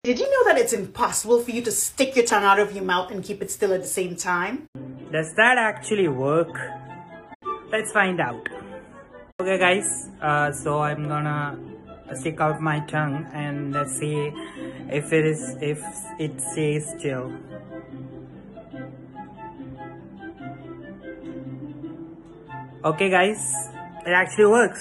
Did you know that it's impossible for you to stick your tongue out of your mouth and keep it still at the same time? Does that actually work? Let's find out. Okay guys, so I'm gonna stick out my tongue and see if it stays still. Okay guys, it actually works.